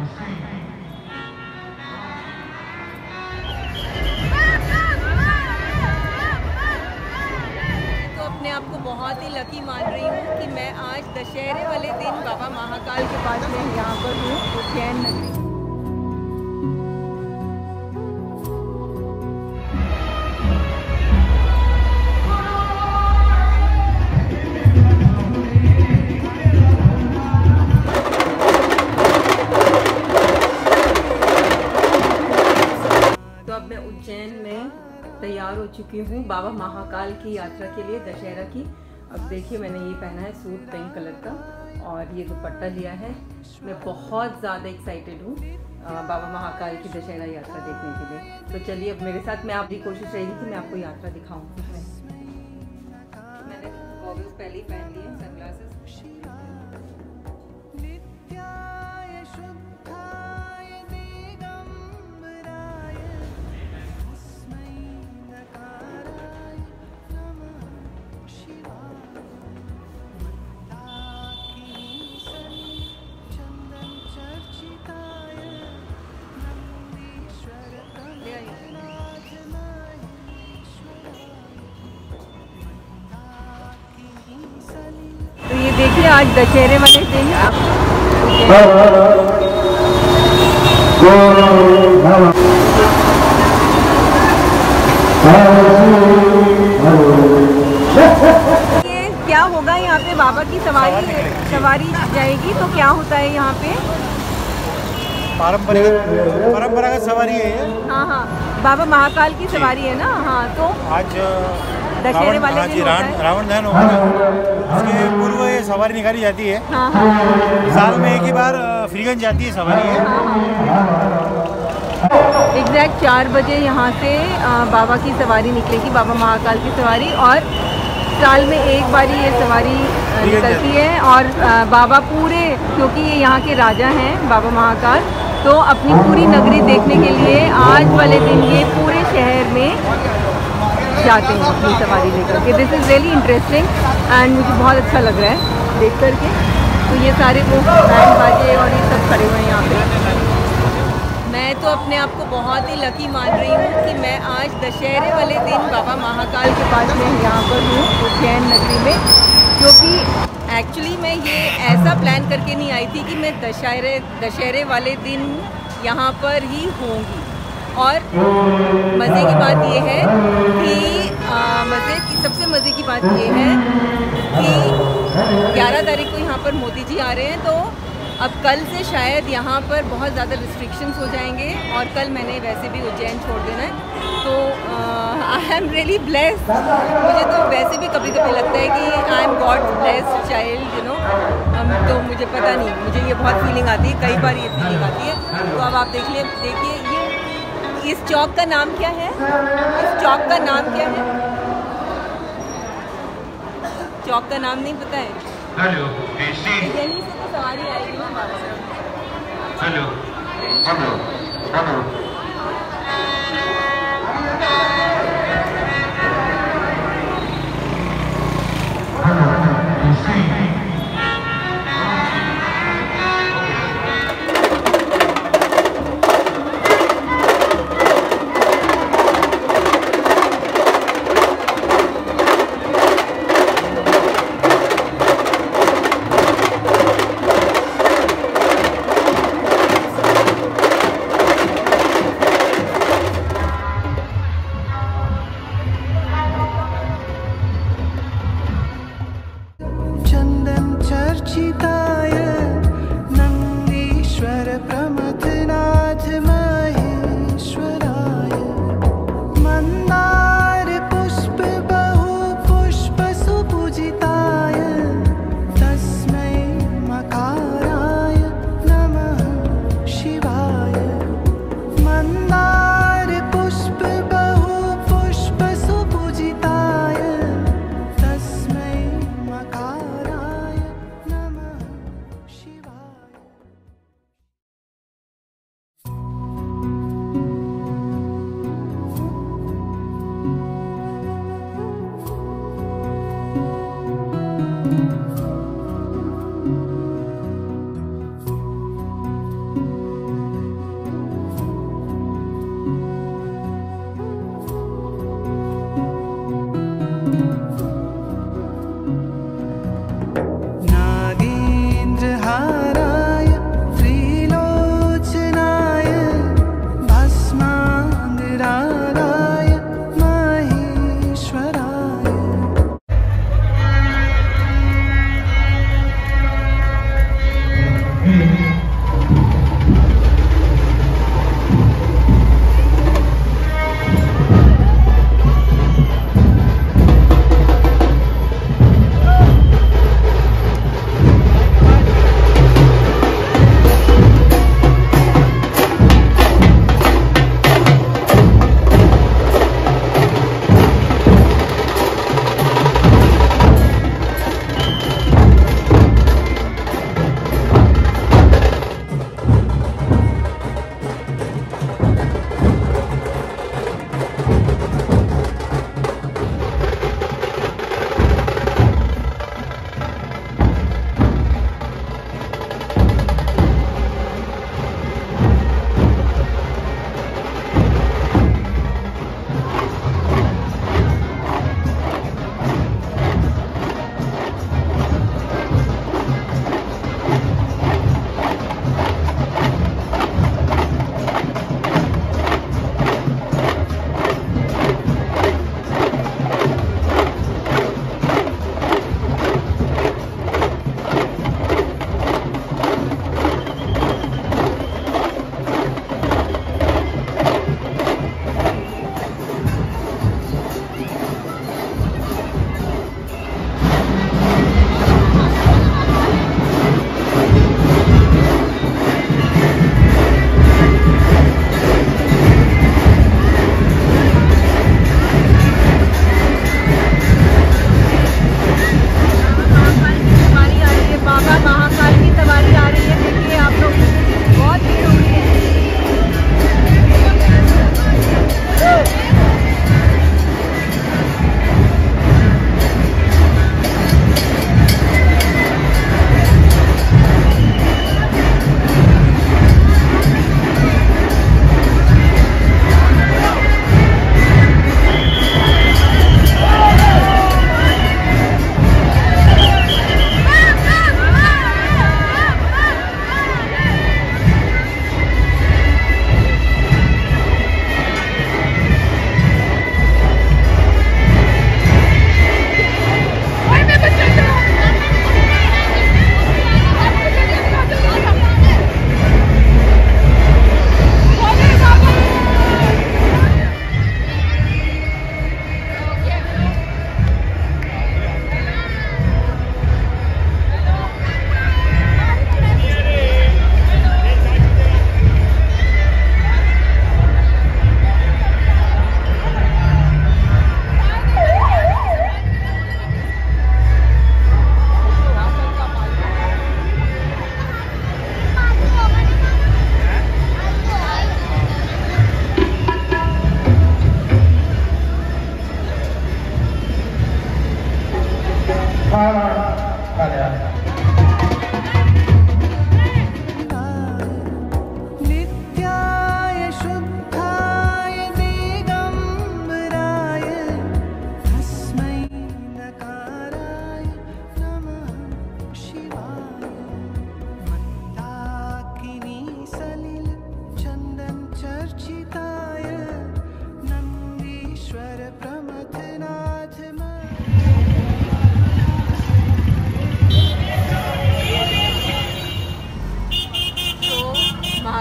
अपने आप को बहुत ही लकी मान रही हूँ कि मैं आज दशहरे वाले दिन बाबा महाकाल के पास में यहाँ पर हूँ, उज्जैन नगरी। तो अब मैं उज्जैन में तैयार हो चुकी हूँ बाबा महाकाल की यात्रा के लिए, दशहरा की। अब देखिए मैंने ये पहना है सूट पिंक कलर का और ये दुपट्टा लिया है। मैं बहुत ज़्यादा एक्साइटेड हूँ बाबा महाकाल की दशहरा यात्रा देखने के लिए। तो चलिए अब मेरे साथ, मैं आपकी कोशिश रहेगी कि मैं आपको यात्रा दिखाऊँ। मैंने गॉगल्स पहले ही पहन लिए, सनग्लासेस। तो ये देखिए आज दशहरे वाले दिन ये क्या होगा यहाँ पे, बाबा की सवारी जाएगी। तो क्या होता है यहाँ पे? परंपरागत सवारी है ये। हाँ हाँ, बाबा महाकाल की सवारी है ना। हाँ, तो आज दशहरे वाले दिन रावण दहन होगा ना, उसके पूर्व ये सवारी निकाली जाती है। हाँ हाँ, साल में एक ही बार फ्रीगंज जाती है सवारी है। एग्जैक्ट 4 बजे यहाँ से बाबा की सवारी निकलेगी, बाबा महाकाल की सवारी। और साल में एक बार ये सवारी निकलती है। और बाबा पूरे, क्योंकि ये यहाँ के राजा हैं बाबा महाकाल, तो अपनी पूरी नगरी देखने के लिए आज वाले दिन ये पूरे शहर में जाते हैं अपनी सवारी लेकर के। This is really interesting and मुझे बहुत अच्छा लग रहा है देख कर के। तो ये सारे वो बैंड बाजे और ये सब खड़े हुए हैं यहाँ पे। मैं तो अपने आप को बहुत ही लकी मान रही हूँ कि मैं आज दशहरे वाले दिन बाबा महाकाल के पास में यहाँ पर हूँ, उज्जैन नगरी में। क्योंकि एक्चुअली मैं ये ऐसा प्लान करके नहीं आई थी कि मैं दशहरे वाले दिन यहाँ पर ही होंगी। और मज़े की बात ये है कि सबसे मज़े की बात ये है कि 11 तारीख को यहाँ पर मोदी जी आ रहे हैं। तो अब कल से शायद यहाँ पर बहुत ज़्यादा रिस्ट्रिक्शंस हो जाएंगे और कल मैंने वैसे भी उज्जैन छोड़ देना है। तो आई एम रियली ब्लेस्ड। मुझे तो वैसे भी कभी कभी लगता है कि I am God's blessed child, you know. तो मुझे पता नहीं, मुझे ये बहुत फीलिंग आती है, कई बार ये फीलिंग आती है। तो अब आप देखिए ये इस चौक का नाम क्या है? इस चौक का नाम क्या है? चौक का नाम नहीं पता है? यहीं से तो सवारी आएगी ना बाबा। Hello hello hello.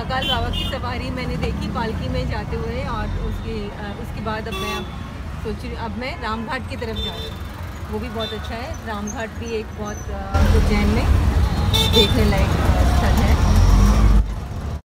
महाकाल बाबा की सवारी मैंने देखी पालकी में जाते हुए, और उसके बाद अब मैं सोच रही हूँ अब मैं रामघाट की तरफ जा रही हूँ। वो भी बहुत अच्छा है, रामघाट भी एक बहुत उज्जैन में देखने लायक स्थल है।